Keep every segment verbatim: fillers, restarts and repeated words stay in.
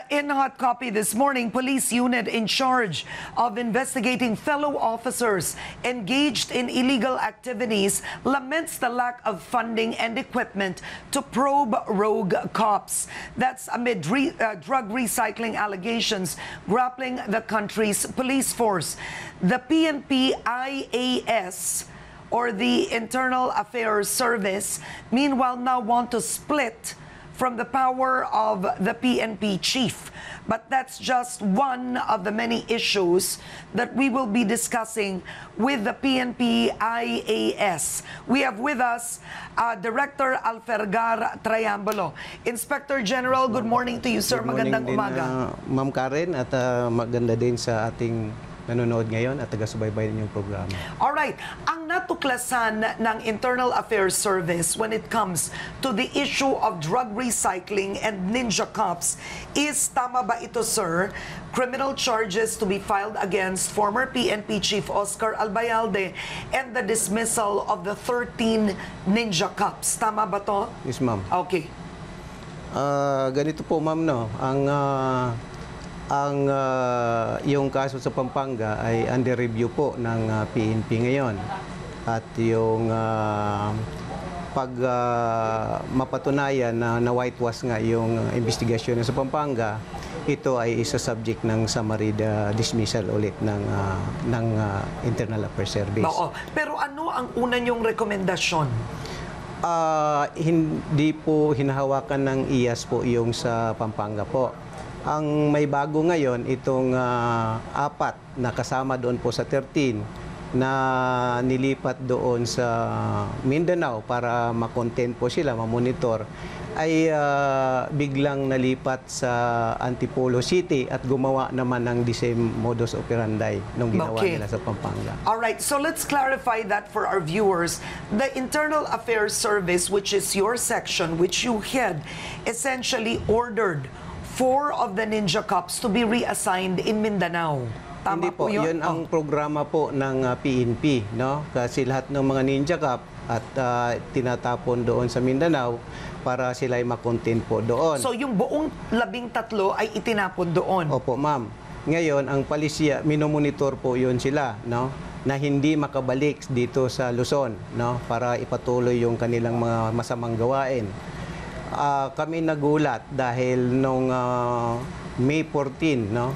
In a hot copy this morning, police unit in charge of investigating fellow officers engaged in illegal activities laments the lack of funding and equipment to probe rogue cops. That's amid re uh, drug recycling allegations grappling the country's police force. The P N P I A S, or the Internal Affairs Service, meanwhile now want to split from the power of the P N P chief. But that's just one of the many issues that we will be discussing with the P N P I A S. We have with us uh, Director Alfergar Triambolo. Inspector General, good morning to you, sir. Good morning Magandang din, umaga. Uh, Ma'am Karen, at uh, maganda din sa ating nanonood ngayon at taga-subaybay ninyong programa. Alright, ang natuklasan ng Internal Affairs Service when it comes to the issue of drug recycling and ninja cops is, tama ba ito, sir? Criminal charges to be filed against former P N P Chief Oscar Albayalde and the dismissal of the thirteen ninja cops. Tama ba to? Yes, ma'am. Okay. Uh, ganito po, ma'am, no? Ang... Uh, Ang uh, yung kaso sa Pampanga ay under review po ng uh, P N P ngayon. At yung uh, pag uh, mapatunayan na, na whitewash nga yung uh, investigasyon sa Pampanga, ito ay isa subject ng summary uh, dismissal ulit ng uh, ng uh, Internal Affairs Service. Oo. Pero ano ang una niyong rekomendasyon? Uh, hindi po hinahawakan ng I A S po yung sa Pampanga po. Ang may bago ngayon, itong uh, apat na kasama doon po sa thirteen na nilipat doon sa Mindanao para makontent po sila, mamonitor, ay uh, biglang nalipat sa Antipolo City at gumawa naman ng the same modus operandi nung ginawa Okay. nila sa Pampanga. Alright, so let's clarify that for our viewers. The Internal Affairs Service, which is your section, which you head, essentially ordered four of the ninja cops to be reassigned in Mindanao. Tama Hindi po, yun? yun Oh. ang programa po ng uh, P N P, no? Kasi lahat ng mga ninja cop at uh, tinatapon doon sa Mindanao para sila ay makontent po doon. So yung buong labing tatlo ay itinapon doon? Opo, ma'am. Ngayon, ang palisya, minomonitor po yun sila, no? Na hindi makabalik dito sa Luzon, no? Para ipatuloy yung kanilang mga masamang gawain. Uh, kami nagulat dahil nung uh, May fourteen, no,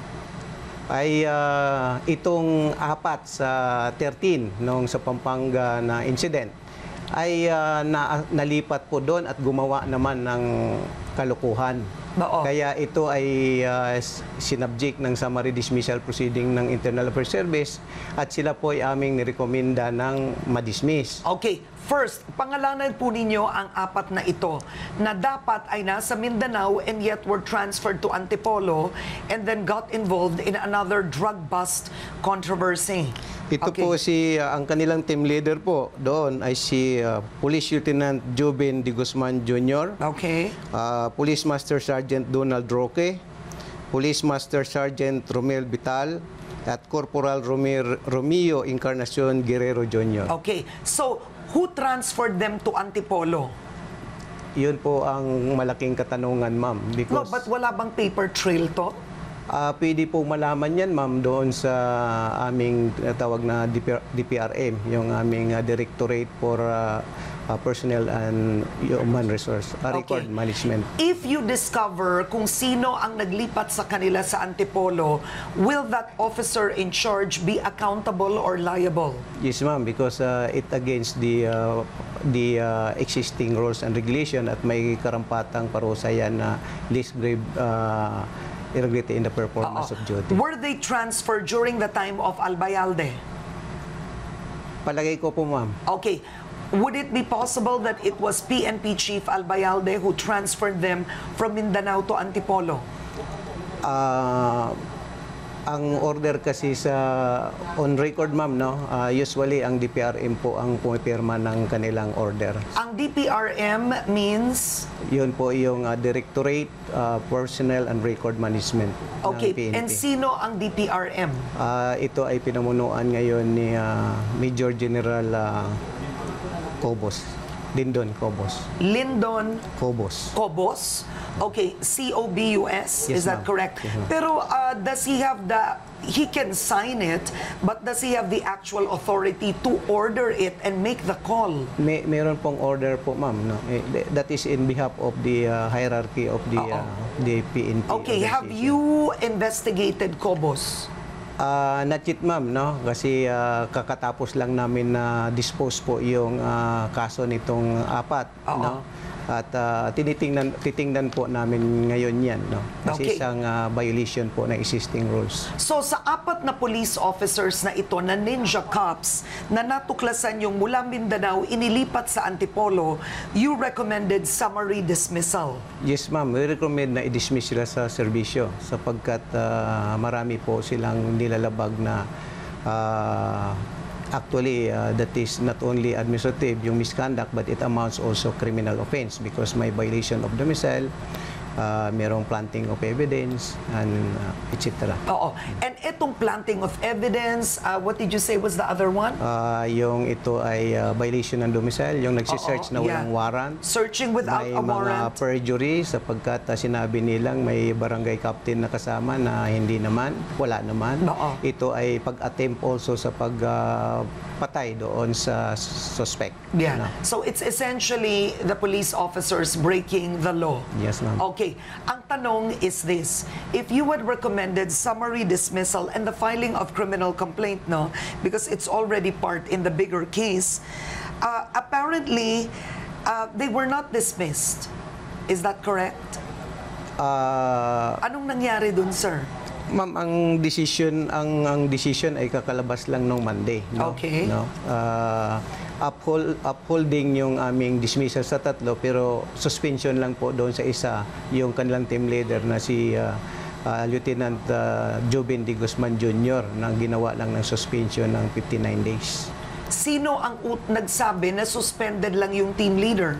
ay uh, itong apat sa thirteen nung sa Pampanga na incident ay uh, na, nalipat po doon at gumawa naman ng kalukuhan. Oo. Kaya ito ay uh, sinubject ng summary dismissal proceeding ng Internal Affairs Service at sila po ay aming nirekomenda ng madismiss. Okay. First, pangalanan po ninyo ang apat na ito na dapat ay nasa Mindanao and yet were transferred to Antipolo and then got involved in another drug bust controversy. Ito Okay. po si, uh, ang kanilang team leader po doon ay si uh, Police Lieutenant Joven de Guzman Junior Okay. Uh, Police Master Sergeant Donald Roque, Police Master Sergeant Romel Vital, at Corporal Romir, Romeo Encarnacion Guerrero Junior Okay. So, who transferred them to Antipolo? Yun po ang malaking katanungan, ma'am. No, Because but wala bang paper trail to? uh, pwede po malaman yan, ma'am, doon sa aming uh, tawag na D P R M, yung aming uh, Directorate for uh, uh, Personnel and Human Resource, uh, Record Okay. Management. If you discover kung sino ang naglipat sa kanila sa Antipolo, will that officer in charge be accountable or liable? Yes, ma'am, because uh, it against the uh, the uh, existing rules and regulation at may karampatang parusa yan na least grave uh, irregularity in the performance Oo. of duty. Were they transferred during the time of Albayalde? Palagay ko po, ma'am. Okay. Would it be possible that it was P N P Chief Albayalde who transferred them from Mindanao to Antipolo? Uh, ang order kasi sa on record, ma'am, no? Uh, usually ang D P R M po ang pumipirma ng kanilang order. Ang D P R M means? Yun po yung uh, Directorate, uh, Personnel and Record Management Okay. ng P N P. And sino ang D P R M? Uh, ito ay pinamunuan ngayon ni uh, Major General uh, Cobos. Lindon Cobos. Lindon Cobos. Cobos. Okay, C O B U S, Yes, is that ma'am. correct? Yes, ma'am. Pero uh, does he have the, he can sign it, but does he have the actual authority to order it and make the call? May meron pong order po, ma'am, no. Eh, th- That is in behalf of the uh, hierarchy of the Oo. uh, the P N P. Okay, have organization. you investigated Cobos? Ah, not yet, ma'am, no? Kasi ah, kakatapos lang namin na dispose po yung ah, kaso nitong apat, Oo. no? At ah, tinitingnan titingnan po namin ngayon 'yan, no? Kasi Okay. isang ah, violation po ng existing rules. So sa apat na police officers na ito na ninja cops na natuklasan yung mula Mindanao inilipat sa Antipolo, you recommended summary dismissal. Yes, ma'am. We recommend na i-dismiss sila sa serbisyo sapagkat ah, marami po silang nilalabag na ah, actually uh, that is not only administrative yung misconduct but it amounts also criminal offense because may violation of domicile, uh, merong planting of evidence and uh, et cetera. Oo. And itong planting of evidence, uh, what did you say was the other one? Uh, yung ito ay uh, violation ng domicile, yung nagsisearch Oo, na yeah. walang warrant. Searching without May a mga warrant. perjury sapagkat uh, sinabi nilang may barangay captain na kasama na hindi naman, wala naman. Oo. Ito ay pag-attempt also sa pagpatay doon sa suspect. Yeah. No? So it's essentially the police officers breaking the law. Yes, ma'am. Okay. Ang tanong is this. If you had recommended summary dismissal and the filing of criminal complaint, no, because it's already part in the bigger case, uh, apparently, uh, they were not dismissed. Is that correct? Uh, Anong nangyari dun, sir? Ma'am, ang decision ang ang decision ay kakalabas lang nung Monday, no? Okay. No. Uh, uphold upholding yung aming dismissal sa tatlo pero suspension lang po doon sa isa yung kanilang team leader na si uh, uh, Lieutenant uh, Joven de Guzman Junior na ginawa lang ng suspension ng fifty-nine days. Sino ang ut nagsabi na suspended lang yung team leader?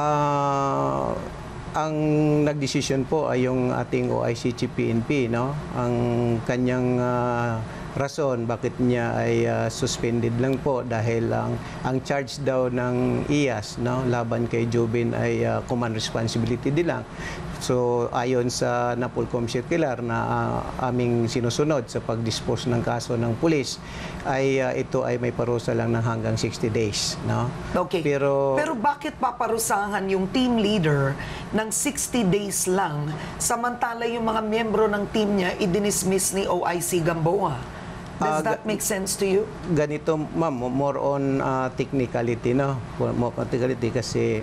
Ah, ang nagdesisyon po ay yung ating O I C Chief P N P, no? Ang kanyang ah, rason bakit niya ay ah, suspended lang po dahil ang ang charge daw ng I A S, no, laban kay Joven ay ah, command responsibility din lang. So ayon sa Napolcom circular na ah, aming sinusunod sa pag-dispose ng kaso ng pulis ay ah, ito ay may parusa lang ng hanggang sixty days, no? Okay. Pero Pero bakit paparusahan yung team leader ng sixty days lang samantala yung mga miyembro ng team niya i-dismiss ni O I C Gamboa? Does Ah, that make sense to you? ganito, ma'am, more on uh, technicality, no? More on technicality kasi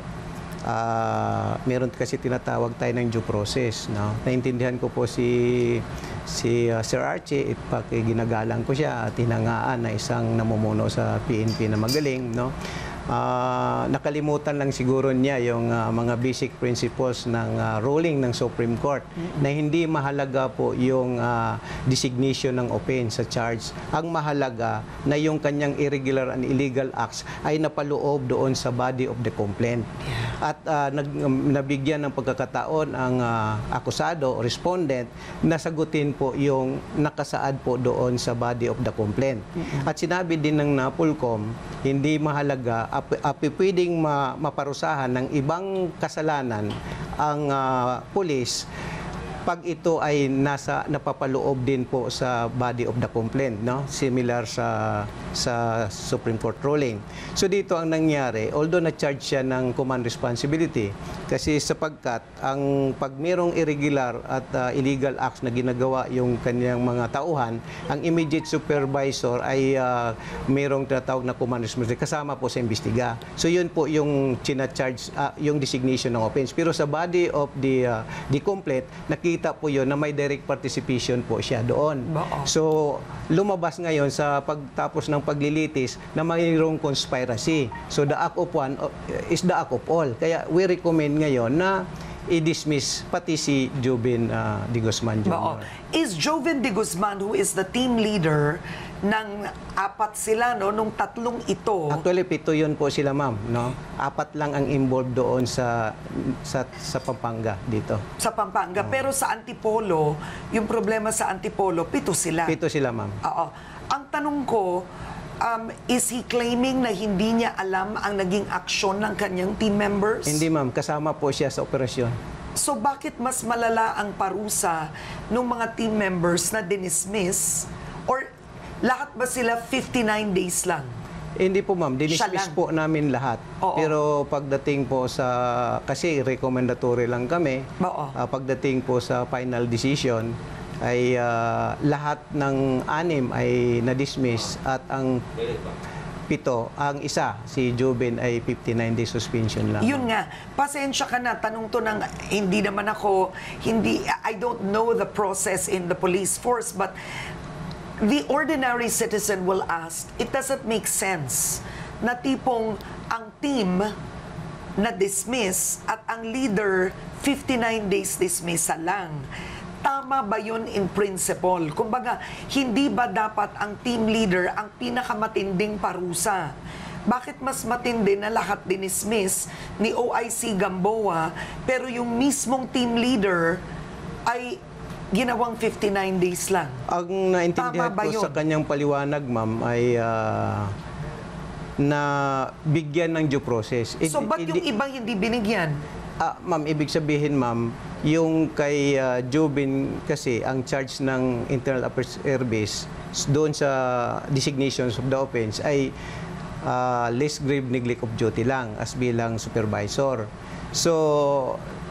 uh, meron kasi tinatawag tayo ng due process, no? Naintindihan ko po si si uh, Sir Archie, ipaki ginagalang ko siya at hinangaan na isang namumuno sa P N P na magaling, no? Uh, nakalimutan lang siguro niya yung uh, mga basic principles ng uh, ruling ng Supreme Court mm-hmm. na hindi mahalaga po yung uh, designation ng offense sa charge. Ang mahalaga na yung kanyang irregular and illegal acts ay napaloob doon sa body of the complaint. Yeah. At uh, nag, um, nabigyan ng pagkakataon ang uh, akusado o respondent na sagutin po yung nakasaad po doon sa body of the complaint. Mm-hmm. At sinabi din ng Napolcom, hindi mahalaga ap, ap, pwedeng ma, maparusahan ng ibang kasalanan ang uh, pulis pag ito ay nasa napapaloob din po sa body of the complaint, no? Similar sa sa Supreme Court ruling. So dito ang nangyari, although na-charge siya ng command responsibility kasi sapagkat ang pag mayroong irregular at uh, illegal acts na ginagawa yung kanyang mga tauhan, ang immediate supervisor ay uh, mayroong tinatawag na command responsibility kasama po sa imbestiga. So yun po yung china-charge uh, yung designation ng offense. Pero sa body of the uh, the complaint, nakita po yun na may direct participation po siya doon. Bao. So, lumabas ngayon sa pagtapos ng paglilitis na mayroong conspiracy. So, the act of one is the act of all. Kaya, we recommend ngayon na i-dismiss pati si Joven uh, de Guzman Junior Bao. Is Joven de Guzman, who is the team leader ng apat sila, no, nung tatlong ito? Actually, pito yun po sila, ma'am, no? Apat lang ang involved doon sa sa, sa Pampanga dito. Sa Pampanga. Oh. Pero sa Antipolo, yung problema sa Antipolo, pito sila. Pito sila, ma'am. Oo. Ang tanong ko, um, is he claiming na hindi niya alam ang naging aksyon ng kanyang team members? Hindi ma'am, kasama po siya sa operasyon. So bakit mas malala ang parusa ng mga team members na dinismiss? Or lahat ba sila fifty-nine days lang? Hindi po ma'am, Siya dinismiss lang. po namin lahat. Oo. Pero pagdating po sa, kasi recommendatory lang kami, Oo. ah, pagdating po sa final decision, ay ah, lahat ng anim ay na-dismiss at ang pito, ang isa, si Joven ay fifty-nine day suspension lang. Yun nga, pasensya ka na, tanong to ng, hindi naman ako, hindi, I don't know the process in the police force, but the ordinary citizen will ask, it doesn't make sense na tipong ang team na dismiss at ang leader fifty-nine days dismissal lang. Tama ba yun in principle? Kumbaga, hindi ba dapat ang team leader ang pinakamatinding parusa? Bakit mas matindi na lahat dinismiss ni O I C Gamboa pero yung mismong team leader ay ginawang fifty-nine days lang? Ang naintindihan Tama ba ko sa yun? kanyang paliwanag, ma'am, ay ah, na bigyan ng due process. So ba't yung Hindi- ibang hindi binigyan? Ah, ma'am, ibig sabihin, ma'am, yung kay uh, Joven kasi, ang charge ng Internal Affairs Service doon sa designations of the offense ay uh, less grave neglect of duty lang as bilang supervisor. So,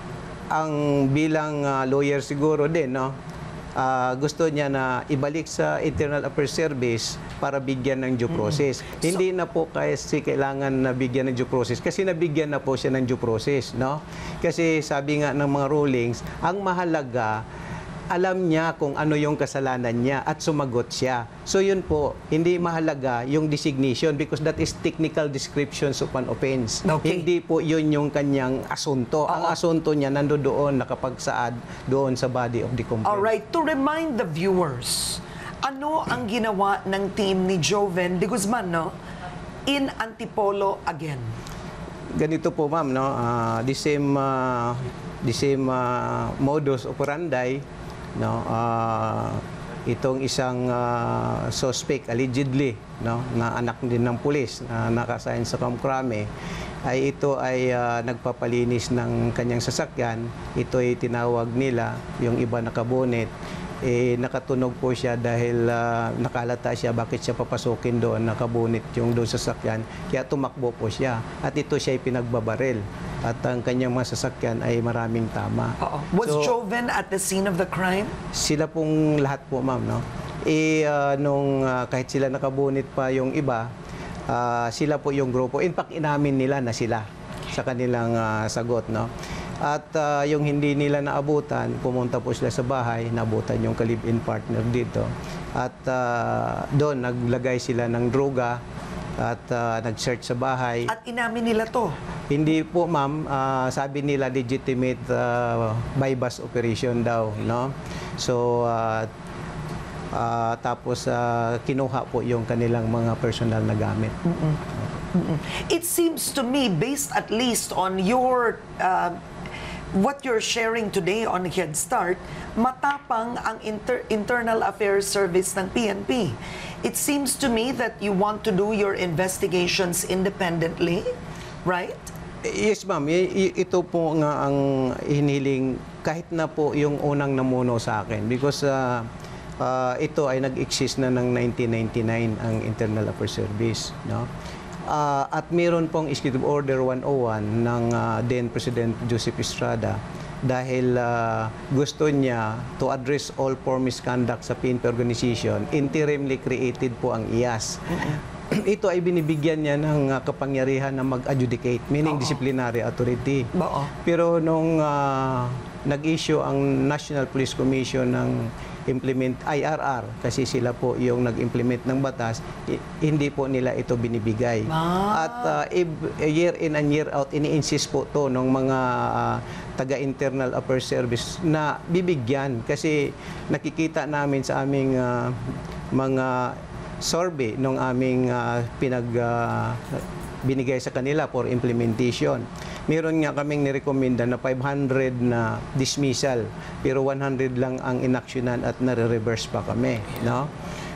ang bilang uh, lawyer siguro din, no? Uh, gusto niya na ibalik sa Internal Affairs Service para bigyan ng due process. Mm-hmm. Hindi so, na po kasi kailangan na bigyan ng due process kasi nabigyan na po siya ng due process, no? Kasi sabi nga ng mga rulings, ang mahalaga, alam niya kung ano yung kasalanan niya at sumagot siya. So yun po, hindi mahalaga yung designation because that is technical descriptions of an offense. Okay. Hindi po yun yung kanyang asunto. Oo. Ang asunto niya nandoon nakapagsaad doon sa body of the complaint. Alright, to remind the viewers, ano ang ginawa ng team ni Joven de Guzman, no? In Antipolo again. Ganito po, ma'am, no? Uh, the same uh, the same uh, modus operandi, no? Uh, itong isang uh, suspect allegedly, no, na anak din ng pulis na nakasign sa kamkrame, ay ito ay uh, nagpapalinis ng kanyang sasakyan. Ito ay tinawag nila, yung iba nakabonet, eh, nakatunog po siya dahil uh, nakalata siya bakit siya papasukin doon, nakabonet yung doon sa sasakyan, kaya tumakbo po siya. At ito siya ay pinagbabaril. At ang kanyang mga sasakyan ay maraming tama. Oo. Was So, Joven at the scene of the crime? sila pong lahat po, ma'am, no? Eh, uh, nung uh, kahit sila nakabunit pa yung iba, uh, sila po yung grupo. In fact, inamin nila na sila sa kanilang uh, sagot, no? At uh, yung hindi nila naabutan, pumunta po sila sa bahay, naabutan yung ka-live-in partner dito. At uh, doon, naglagay sila ng droga at uh, nag-search sa bahay. At inamin nila to. Hindi po, ma'am, uh, sabi nila legitimate uh, bypass operation daw, no? So, uh, uh, tapos uh, kinuha po yung kanilang mga personal na gamit. Mm-mm. Mm-mm. It seems to me, based at least on your uh, what you're sharing today on Headstart, matapang ang inter Internal Affairs Service ng P N P. It seems to me that you want to do your investigations independently, right? Yes, ma'am. Ito po nga ang hiniling kahit na po yung unang namuno sa akin because uh, uh, ito ay nag-exist na ng nineteen ninety-nine ang Internal Affairs Service, no? Uh, at meron pong Executive Order one oh one ng uh, then President Joseph Estrada dahil uh, gusto niya to address all for misconduct sa P N P organization, interimly created po ang I A S. Ito ay binibigyan niya ng uh, kapangyarihan na mag-adjudicate, meaning Oo. disciplinary authority. Oo. Pero nung uh, nag-issue ang National Police Commission ng implement I R R, kasi sila po yung nag-implement ng batas, hindi po nila ito binibigay. Ah. At uh, year in and year out, ini-insist po to ng mga uh, taga-Internal Affairs Service na bibigyan kasi nakikita namin sa aming uh, mga survey nung aming uh, pinag uh, binigay sa kanila for implementation. Meron nga kaming nirekomenda na five hundred na dismissal pero one hundred lang ang inaksyonan at nare-reverse pa kami, no?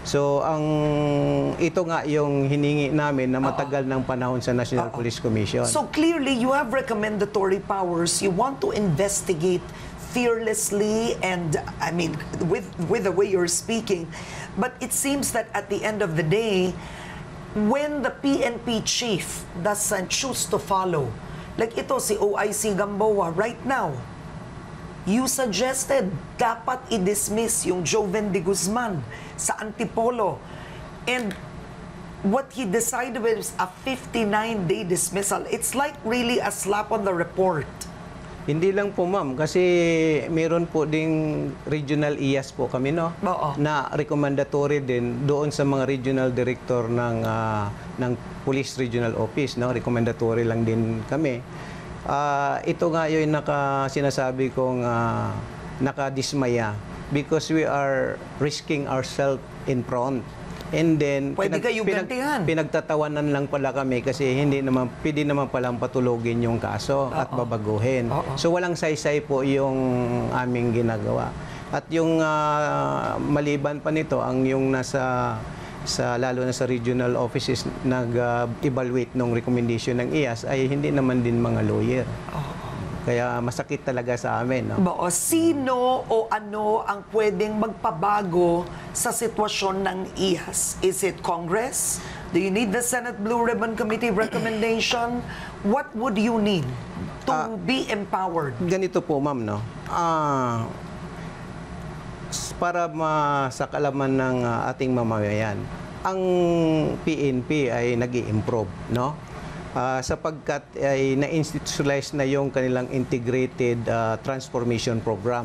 So ang ito nga yung hiningi namin na matagal ng panahon sa National Oo. Police Commission. So clearly, you have recommendatory powers. You want to investigate fearlessly and, I mean, with, with the way you're speaking. But it seems that at the end of the day, when the P N P chief doesn't choose to follow, like ito si O I C Gamboa right now, you suggested dapat i-dismiss yung Joven de Guzman sa Antipolo. And what he decided was a fifty-nine day dismissal. It's like really a slap on the report. Hindi lang po ma'am, kasi meron po ding regional I A S po kami, no? Oo. Na recommendatory din doon sa mga regional director ng ah, ng Police Regional Office, no? Recommendatory lang din kami. Ah, ito nga yung naka sinasabi kong ah, nakadismaya because we are risking ourselves in front. And then, Pwede kayo gantihan. pinagtatawanan lang pala kami kasi hindi naman, pwede naman palang patulogin yung kaso at babaguhin. Oo. So, walang saysay po yung aming ginagawa. At yung ah, maliban pa nito, ang yung nasa, sa, lalo na sa regional offices, nag-evaluate ng recommendation ng I A S ay hindi naman din mga lawyer. Oo. Kaya masakit talaga sa amin. No? Ba, o sino o ano ang pwedeng magpabago sa sitwasyon ng I A S? Is it Congress? Do you need the Senate Blue Ribbon Committee recommendation? What would you need to Ah, be empowered? Ganito po, ma'am, no? Ah, s- para masakalaman ng ah, ating mamamayan, ang P N P ay nag-i-improve, no? Ah, sapagkat ay na-institutionalize na yung kanilang integrated ah, transformation program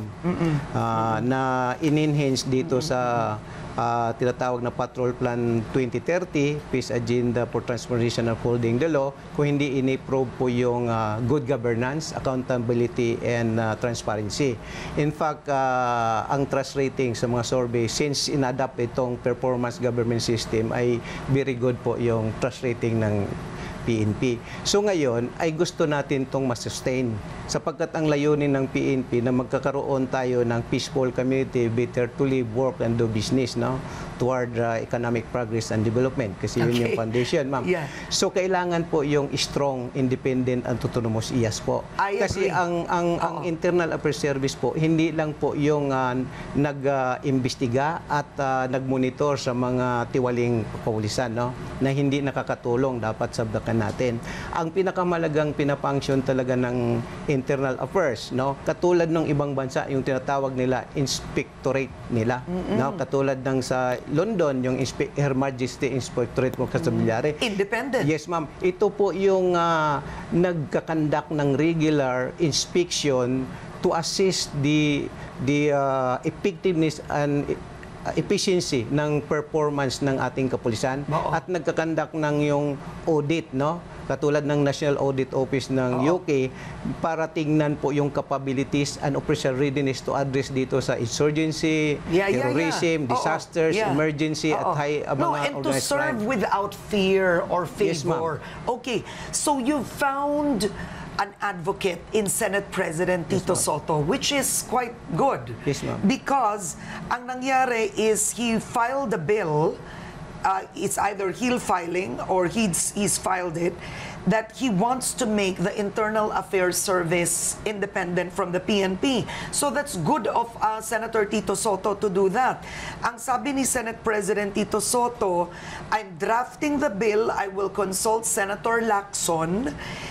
ah, na in-enhance dito sa ah, tinatawag na Patrol Plan twenty thirty, Peace Agenda for Transformation of Holding the Law, kung hindi ini-probe po yung ah, good governance, accountability, and ah, transparency. In fact, ah, ang trust rating sa mga survey, since in-adapt itong performance government system, ay very good po yung trust rating ng P N P. So ngayon ay gusto natin itong masustain sapagkat ang layunin ng P N P na magkakaroon tayo ng peaceful community, better to live, work, and do business, no? Toward uh, economic progress and development kasi yun Okay. yung foundation, ma'am. Yeah. So kailangan po yung strong, independent, and autonomous I A S po. I Kasi agree. ang ang ang Oo. Internal Affairs Service po hindi lang po yung uh, nag-imbestiga at uh, nagmonitor sa mga tiwaling kapulisan, no? Na hindi nakakatulong, dapat sabdakan natin. Ang pinakamalagang pinapunction talaga ng Internal Affairs, no? Katulad ng ibang bansa, yung tinatawag nila inspectorate nila, no? Katulad ng sa London, yung Inspe- Her Majesty Inspectorate for Constabulary. Independent. Yes, ma'am. Ito po yung uh, nagkakandak ng regular inspection to assist the the uh, effectiveness and uh, efficiency ng performance ng ating kapulisan. Oo. At nagkakandak ng yung audit, no? Katulad ng National Audit Office ng Oo. U K para tingnan po yung capabilities and operational readiness to address dito sa insurgency, Yeah, yeah, terrorism, yeah. Oo, disasters, yeah. emergency, Oo. at high uh, No, mga and to organized serve crime. without fear or Yes, ma'am. favor. Okay, so you found an advocate in Senate President Tito Soto, which is quite good. Yes, ma'am. Because ang nangyari is he filed a bill, uh, it's either he'll filing or he's, he's filed it, that he wants to make the Internal Affairs Service independent from the P N P. So that's good of uh, Senator Tito Soto to do that. Ang sabi ni Senate President Tito Soto, I'm drafting the bill, I will consult Senator Lacson,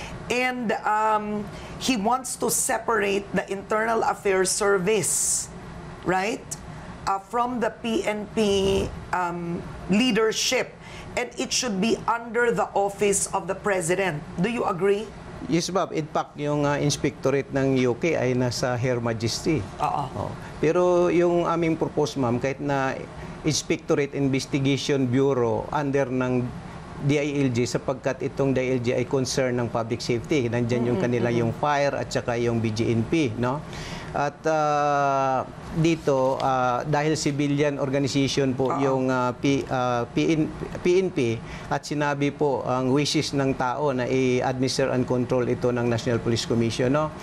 and um, he wants to separate the Internal Affairs Service, right, uh, from the P N P um, leadership, and it should be under the office of the President. Do you agree? Yes, Bob. In fact, yung uh, inspectorate ng U K ay nasa Her Majesty. Oo. Oh. Pero yung aming propose, ma'am, kahit na Inspectorate Investigation Bureau under ng D I L G sapagkat itong D I L G ay concern ng public safety. Nandyan yung kanila yung fire at saka yung B G N P, no? At uh, dito, uh, dahil civilian organization po Uh-oh. yung uh, P, uh, P N P at sinabi po ang wishes ng tao na i-administer and control ito ng National Police Commission, no?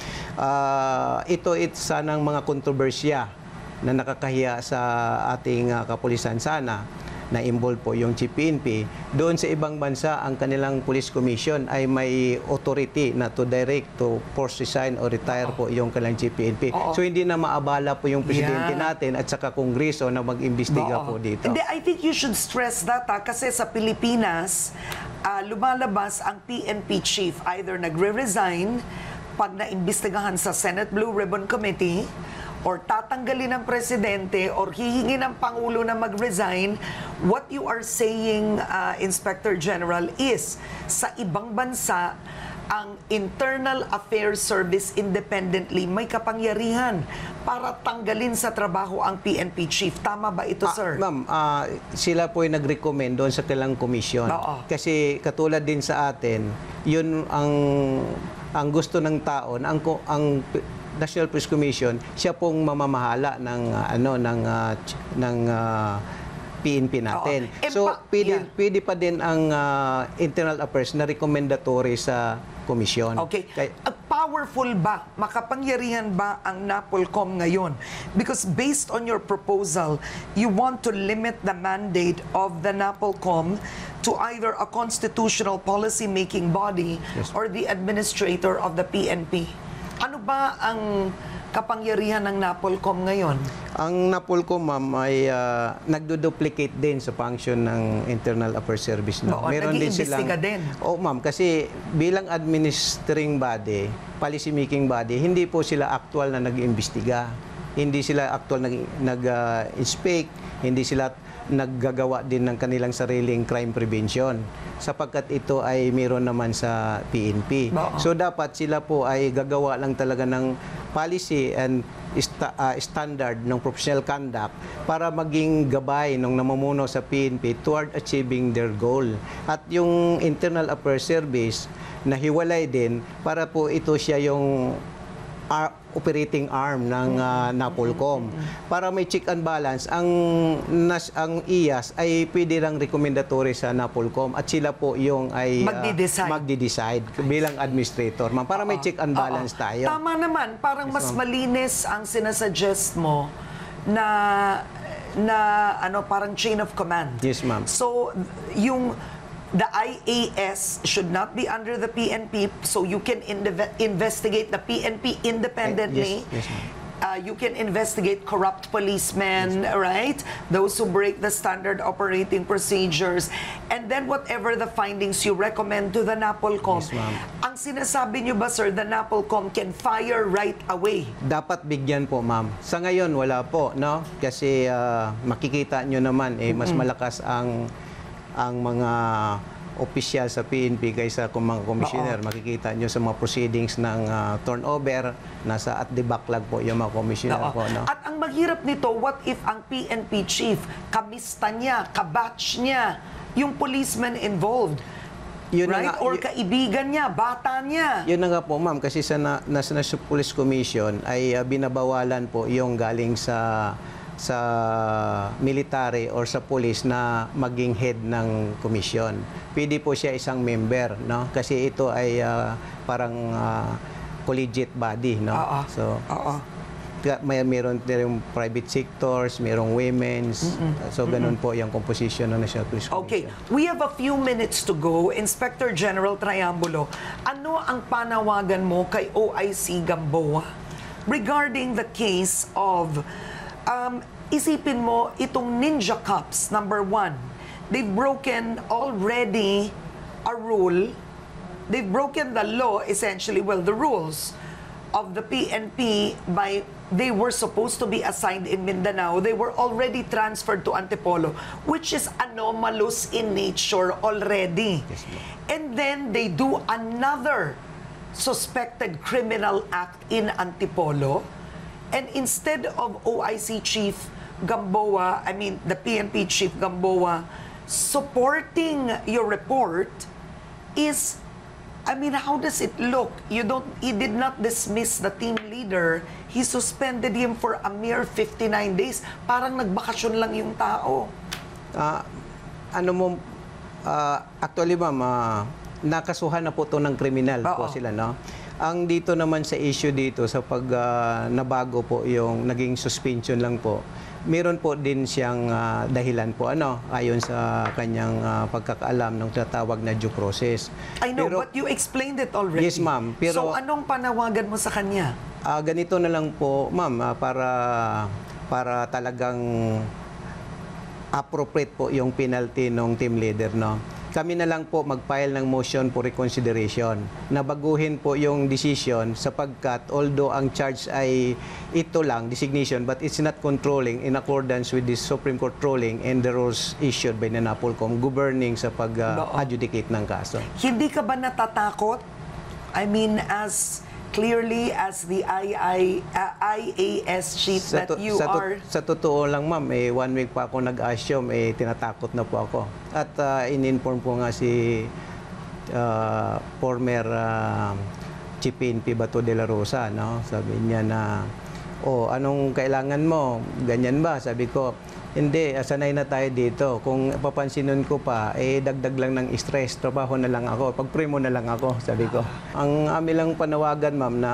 Uh, ito it sanang mga kontrobersya na nakakahiya sa ating uh, kapulisan sana. na involved po yung Chief P N P. Doon sa ibang bansa, ang kanilang police commission ay may authority na to direct, to force resign or retire po yung kanilang Chief P N P. Oo. So hindi na maabala po yung presidente Yeah. natin at saka kongreso na mag-imbestiga po dito. Hindi, I think you should stress that ha, kasi sa Pilipinas, uh, lumalabas ang P N P chief, either nagre-resign pag naimbestigahan sa Senate Blue Ribbon Committee, or tatanggalin ng presidente, or hihingi ng Pangulo na mag-resign. What you are saying, uh, Inspector General, is sa ibang bansa, ang Internal Affairs Service independently may kapangyarihan para tanggalin sa trabaho ang P N P chief. Tama ba ito, Ah, sir? Ma'am, ah, sila po ay nag-recommend doon sa kanilang komisyon. Oo. Kasi katulad din sa atin, yun ang ang gusto ng tao, na ang ko- ang P- National Police Commission, siya pong mamamahala ng ah, ano ng ah, ch- ng ah, P N P natin. Oo. Eh, So pa- pwede, yeah. pwede pa din ang ah, Internal Affairs na recommendatory sa komisyon. Okay. Kaya- Uh, powerful ba, makapangyarihan ba ang NAPOLCOM ngayon? Because based on your proposal, you want to limit the mandate of the NAPOLCOM to either a constitutional policy-making body Yes. or the administrator of the P N P. Ano ba ang kapangyarihan ng NAPOLCOM ngayon? Ang NAPOLCOM, ma'am, ay uh, nagdo-duplicate din sa function ng Internal Affairs Service. No? Oo, nag-iimbestiga din. Oh, ma'am, kasi bilang administering body, policy-making body, hindi po sila actual na nag-iimbestiga. Hindi sila actual nag-inspect, hindi sila naggagawa din ng kanilang sariling crime prevention sapagkat ito ay meron naman sa P N P. Oo. So dapat sila po ay gagawa lang talaga ng policy and sta- uh, standard ng professional conduct para maging gabay ng namumuno sa P N P toward achieving their goal. At yung Internal Affairs Service na hiwalay din para po ito siya yung ar- operating arm ng uh, NAPOLCOM. Para may check and balance, ang nas, ang I A S ay pwede lang recommendatory sa NAPOLCOM at sila po yung ay uh, Magdi-decide. magdi-decide bilang administrator. Ma'am, para may check and balance Oo. tayo. Tama naman, parang mas malinis ang sinasuggest mo na na ano parang chain of command. Yes, ma'am. So yung the I A S should not be under the P N P, so you can inve- investigate the P N P independently. Yes, yes, ma'am. Uh, you can investigate corrupt policemen, right? Those who break the standard operating procedures. And then whatever the findings you recommend to the NAPOLCOM. Yes, ma'am. Ang sinasabi niyo ba, sir, the NAPOLCOM can fire right away? Dapat bigyan po, ma'am. Sa ngayon, wala po, no? Kasi ah, makikita nyo naman, eh, mas malakas ang ang mga opisyal sa P N P kaysa kung mga commissioner. Makikita nyo sa mga proceedings ng ah, turnover, nasa at the backlog po yung mga commissioner Oo. po, no? At ang maghirap nito, what if ang P N P chief, kamista niya, kabatch niya, yung policeman involved? Yun na Right? nga- Or y- kaibigan niya, bata niya. Yun na nga po, ma'am, kasi sa na, National Police Commission ay ah, binabawalan po yung galing sa sa military or sa police na maging head ng commission. Pwede po siya isang member, no? Kasi ito ay ah, parang ah, collegiate body, no? Oo. So, Oo. ka- may meron din yung private sectors, merong women's. So, ganun po yung composition ng National Police Commission. Okay, we have a few minutes to go. Inspector General Triambulo, ano ang panawagan mo kay O I C Gamboa regarding the case of, um, isipin mo, itong Ninja Cops, number one, they've broken already a rule, they've broken the law, essentially, well, the rules of the P N P by they were supposed to be assigned in Mindanao. They were already transferred to Antipolo, which is anomalous in nature already. Yes, ma'am. And then they do another suspected criminal act in Antipolo. And instead of O I C Chief Gamboa, I mean the P N P Chief Gamboa, supporting your report, is, I mean, how does it look? You don't, he did not dismiss the team leader. He suspended him for a mere fifty-nine days. Parang nagbakasyon lang yung tao. Ah, ano mo, ah, actually, ma'am, ah, nakasuhan na po to ng kriminal po Oo. sila, no? Ang dito naman sa issue dito, sa pag ah, nabago po yung naging suspension lang po, meron po din siyang uh, dahilan po ano ayon sa kanyang uh, pagkakaalam ng tatawag na due process. I know, pero, but you explained it already. Yes, ma'am. Pero, so, anong panawagan mo sa kanya? Uh, ganito na lang po, ma'am, uh, para, para talagang appropriate po yung penalty ng team leader, no? Kami na lang po mag-file ng motion for reconsideration na baguhin po yung decision sapagkat although ang charge ay ito lang, designation, but it's not controlling in accordance with the Supreme Court ruling and the rules issued by NAPOLCOM governing sa pag-adjudicate uh, ng kaso. Hindi ka ba natatakot? I mean, as clearly as the I A S chief sa that you sa are... Sa totoo lang, ma'am, eh, one week pa ako nag-assume, eh, tinatakot na po ako. At uh, in-inform po nga si uh, former uh, Chief P N P Bato de la Rosa, no? Sabi niya na, oh, anong kailangan mo? Ganyan ba? Sabi ko, hindi, sanay na tayo dito. Kung papansinin ko pa, eh, dagdag lang ng stress, trabaho na lang ako, pag-premo na lang ako, sabi ko. Ang amin lang panawagan, ma'am, na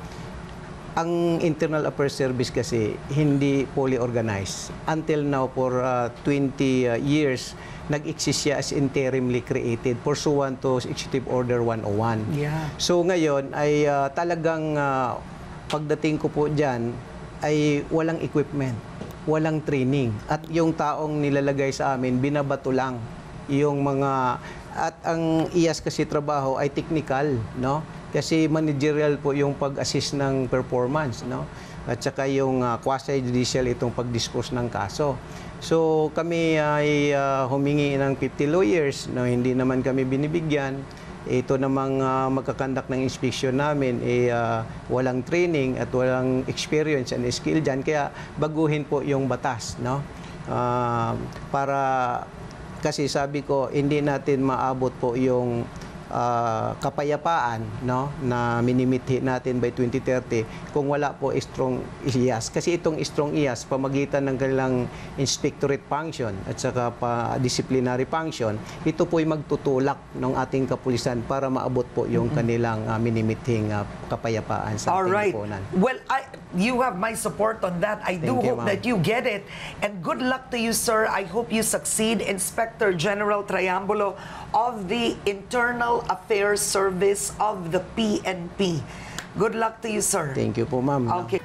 ang Internal Affairs Service kasi hindi fully organized. Until now, for uh, twenty uh, years, nag-exist siya as interimly created pursuant to Executive Order one oh one. Yeah. So ngayon ay uh, talagang uh, pagdating ko po dyan ay walang equipment, walang training. At yung taong nilalagay sa amin, binabato lang yung mga... At ang I A S kasi trabaho ay technical, no? Kasi managerial po yung pag-assist ng performance, no? At saka yung uh, quasi-judicial itong pag-dispose ng kaso. So kami ay uh, humingi ng fifty lawyers, no? Hindi naman kami binibigyan. Ito namang uh, magkakandak ng inspection namin, eh, uh, walang training at walang experience and skill dyan. Kaya baguhin po yung batas, no? Uh, para, kasi sabi ko, hindi natin maabot po yung uh, kapayapaan, no? Na minimithi natin by twenty thirty kung wala po strong I A S. Kasi itong strong I A S, pamagitan ng kanilang inspectorate function at saka pa disciplinary function, ito po ay magtutulak ng ating kapulisan para maabot po yung kanilang uh, minimithing uh, kapayapaan sa All ating right. lipunan. Well, I, you have my support on that. I do Thank you, hope ma'am. that you get it. And good luck to you, sir. I hope you succeed. Inspector General Triambulo of the Internal Affairs Service of the P N P. Good luck to you, sir. Thank you po, ma'am. Okay.